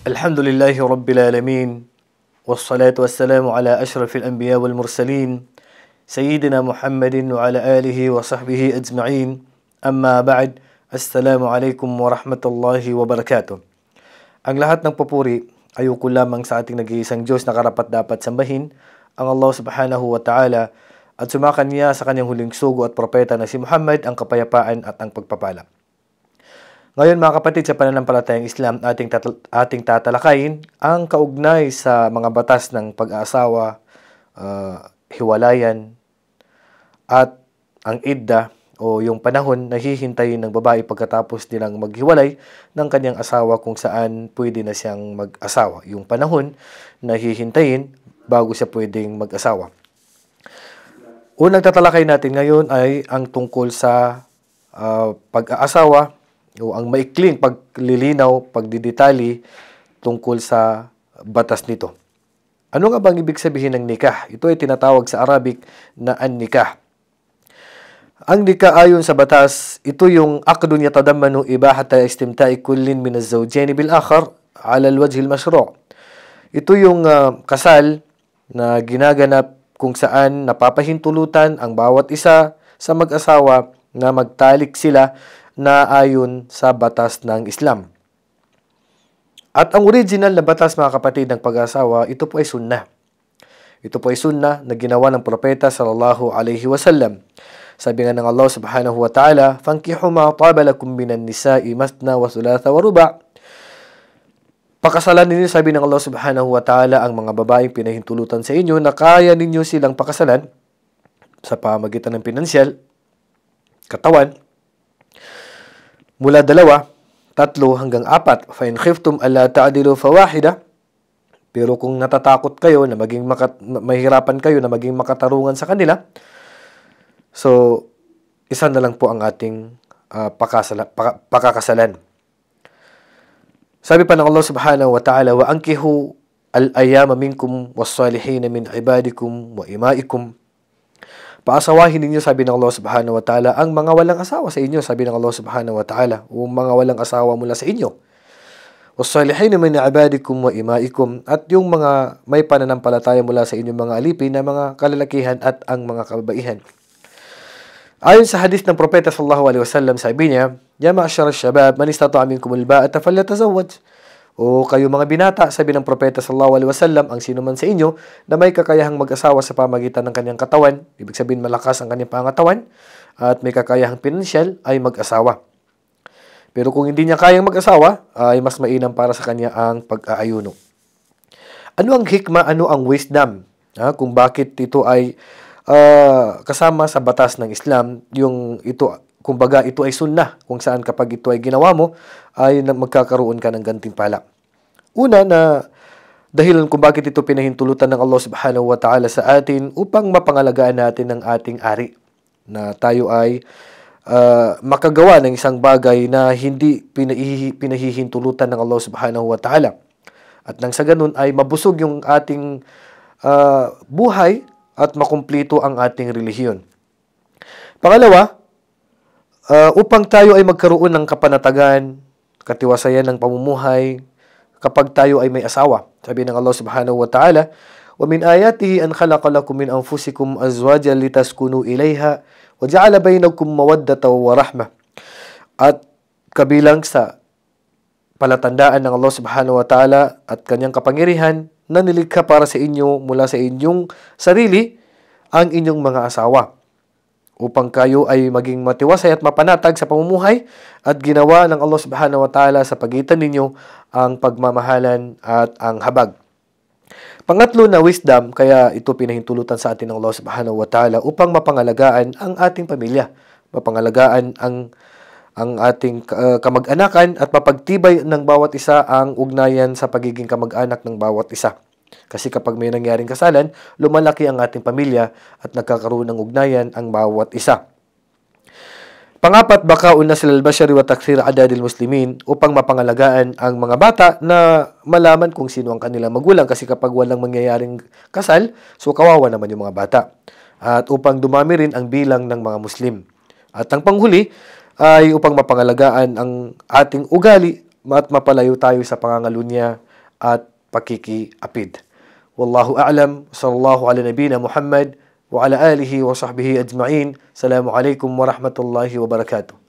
الحمد لله رب العالمين والصلاة والسلام على أشرف الأنبياء والمرسلين سيدنا محمد وعلى آله وصحبه أجمعين أما بعد السلام عليكم ورحمة الله وبركاته. Ang lahat ng papuri ay ukol lamang sa ating nag-iisang Diyos na karapat-dapat sambahin, ang Allah subhanahu wa ta'ala, at sumakan niya sa kanyang huling sugo at propeta na si Muhammad, ang kapayapaan at ang pagpapala. Ngayon mga kapatid, sa pananampalatayang Islam, ating tatalakayin ang kaugnay sa mga batas ng pag-aasawa, hiwalayan, at ang idda o yung panahon na hihintayin ng babae pagkatapos nilang maghiwalay ng kanyang asawa kung saan pwede na siyang mag-asawa. Yung panahon na hihintayin bago siya pwedeng mag-asawa. Unang tatalakay natin ngayon ay ang tungkol sa pag-aasawa o ang maikling paglilinaw, pagdidetali tungkol sa batas nito. Ano nga bang ibig sabihin ng nikah? Ito ay tinatawag sa Arabic na an-nikah. Ang nikah ayon sa batas, ito yung aqdun yatadammanu ibahata istimta'i kullin min az-zawjayn bil akhar 'ala al-wajh al-mashru'. Ito yung kasal na ginaganap kung saan napapahintulutan ang bawat isa sa mag-asawa na magtalik sila na ayon sa batas ng Islam. At ang original na batas mga kapatid ng pag-asawa, ito po ay sunnah. Ito po ay sunnah na ginawa ng propeta sallallahu alaihi wasallam. Sabi nga ng Allah subhanahu wa ta'ala, "Fankihu ma taba lakum minan nisa'i masna wa thulatha wa ruba'." Pakasalan ninyo, sabi ng Allah subhanahu wa ta'ala, ang mga babaeng pinahintulutan sa inyo na kaya ninyo silang pakasalan sa pamagitan ng pinansyal, katawan, mula 2, 3 hanggang 4. Fa in khiftum alla ta'dilu fawahida. Pero kung natatakot kayo na mahirapan kayo na maging makatarungan sa kanila, so isa na lang po ang ating pakakasalan. Sabi pa ng Allah subhanahu wa ta'ala, "Wa ankihu al-ayama minkum was-salihin min ibadikum wa imaikum." Paasawahin ninyo, sabi ng Allah subhanahu wa ta'ala, ang mga walang asawa sa inyo, sabi ng Allah subhanahu wa ta'ala, o mga walang asawa mula sa inyo. Was-salihin min ibadikum wa imaikum, at yung mga may pananampalataya mula sa inyong mga alipin na mga kalalakihan at ang mga kababaihan. Ayon sa hadith ng propeta sallallahu alaihi wasallam, sabi niya, "Ya ma'shar ash-shabab, man istata'a minkum al-ba'ata falyatazawwaj." O kayo mga binata, sabi ng propeta sallallahu alaihi wasallam, ang sino man sa inyo na may kakayahang mag-asawa sa pamagitan ng kanyang katawan, ibig sabihin malakas ang kanyang pangatawan, at may kakayahang pinansyal, ay mag-asawa. Pero kung hindi niya kayang mag-asawa, ay mas mainam para sa kanya ang pag-aayuno. Ano ang hikma, ano ang wisdom? Kung bakit ito ay kasama sa batas ng Islam, yung ito, kumbaga ito ay sunnah, kung saan kapag ito ay ginawa mo, ay magkakaroon ka ng gantimpala. Una, na dahilan kung bakit ito pinahintulutan ng Allah subhanahu wa ta'ala sa atin upang mapangalagaan natin ng ating ari, na tayo ay makagawa ng isang bagay na hindi pinahihintulutan ng Allah subhanahu wa ta'ala. At nang sa ganun ay mabusog yung ating buhay at makumplito ang ating relihiyon. Pangalawa, upang tayo ay magkaroon ng kapanatagan, katiwasayan ng pamumuhay kapag tayo ay may asawa. Sabi ng Allah subhanahu wa ta'ala, "Wa min ayatihi an khalaqa lakum min anfusikum azwajan litaskunu ilayha wa ja'ala bainakum mawaddatan wa rahmah." At kabilang sa palatandaan ng Allah subhanahu wa ta'ala at kanyang kapangyarihan, na nilikha para sa inyo mula sa inyong sarili ang inyong mga asawa, upang kayo ay maging matiwasay at mapanatag sa pamumuhay, at ginawa ng Allah subhanahu wa ta'ala sa pagitan ninyo ang pagmamahalan at ang habag. Pangatlo na wisdom, kaya ito pinahintulutan sa atin ng Allah subhanahu wa ta'ala upang mapangalagaan ang ating pamilya, mapangalagaan ang ating kamag-anakan, at mapagtibay ng bawat isa ang ugnayan sa pagiging kamag-anak ng bawat isa. Kasi kapag may nangyaring kasalan, lumalaki ang ating pamilya at nagkakaroon ng ugnayan ang bawat isa. Pangapat, bakaun nasl al-bashari wa takthir adadil muslimin, upang mapangalagaan ang mga bata na malaman kung sino ang kanilang magulang, kasi kapag walang mangyayaring kasal, so kawawa naman yung mga bata. At upang dumami rin ang bilang ng mga Muslim. At ang panghuli ay upang mapangalagaan ang ating ugali at mapalayo tayo sa pangangalunya at pakikiapid. Wallahu a'lam. Sallallahu ala nabina Muhammad wa ala alihi wa sahbihi ajma'in. Assalamu alaikum wa rahmatullahi wa barakatuh.